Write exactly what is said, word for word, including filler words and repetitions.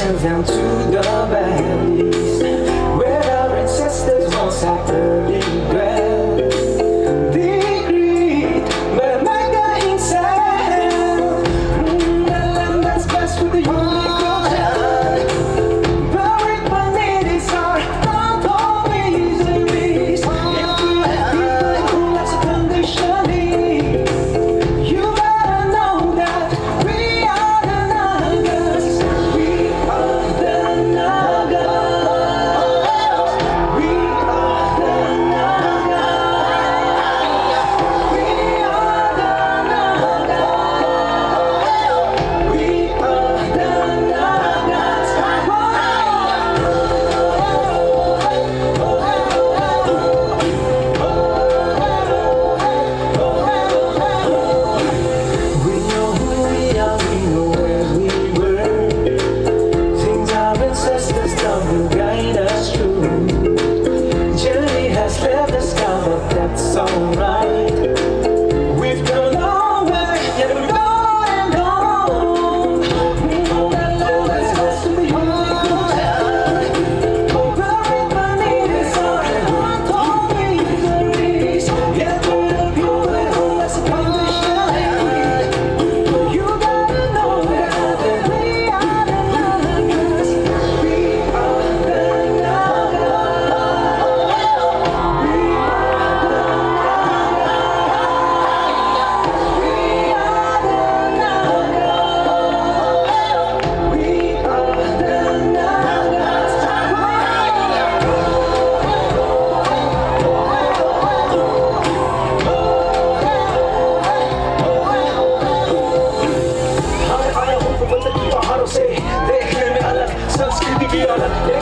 mountains down to the valleys, where our ancestors once had early dwelt. They agreed, but I might die inside. Mm, the land that's blessed with the unique child, buried beneath its heart, not always a beast. If we have people who that's a conditioning, you gotta know that we are the Nagas. We are the Nagas. We are the Nagas. We are the Nagas. We are the Nagas. We know who we are, we know where we were. Things our ancestors done will guide us through. Journey has left us down, but that's alright. We've come a long way, yet we're going home. We know that love has lost to the unique child. Oh, buried beneath its heart, not always the least. Yet we're the pure home, that's a condition. You gotta know that we are the Nagas. We are the Nagas. We are the Nagas. We are the Nagas. We are the Nagas. आया हूँ प्रबंधक की पहाड़ों से, देख ले में अलग संस्कृति की अलग